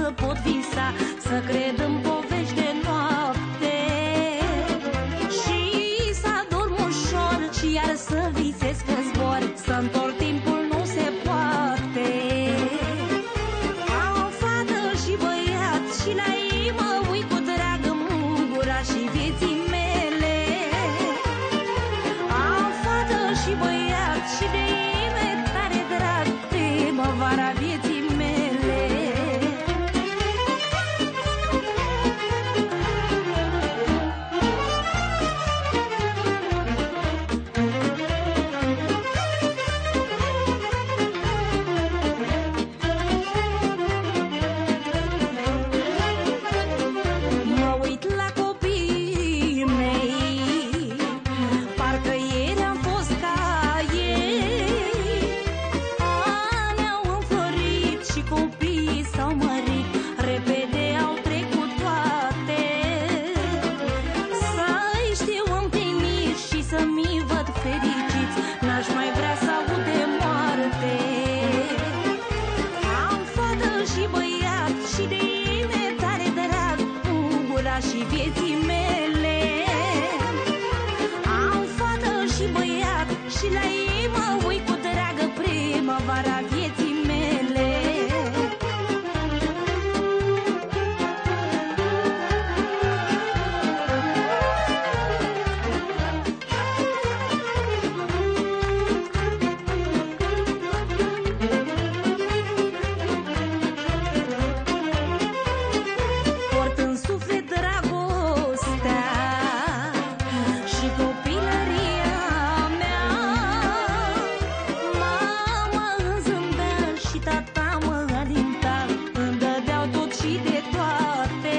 să pot visa, să cred în povești de noapte și să adorm ușor și iar să visez că zbor, să întorc timpul nu se poate. Am fată și băiat și la ei mă uit cu drag în gura și vieții mele. Am fată și băiat și de ei mi-e tare drag, primăvara vieții mele. Mă uit la copiii mei, parcă ieri am fost ca ei. Ani au înflorit și copiii s-au mărit, repede au trecut toate. Să-i știu împliniți și să-mi văd fericiți, n-aș mai vrea să aud de moarte. Am fată și băiat și de ei mi-e tare drag, gura și vieții mele. Am fată și băiat și la ei mă uit cu dragă, primăvara vieții mele. Port în suflet dragostea și copilăria mea. Mama îmi zâmbea și tata mă alinta, îmi dădeau tot și de toate.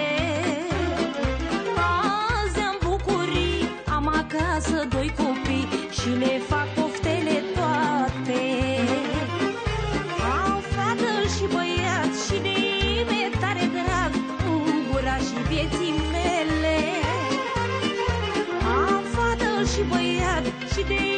Azi am bucurii, am acasă doi copii și le fac poftele toate. Am fată și băiat și de ei mi-e tare drag, gura și vieții mele. Am fată și băiat și de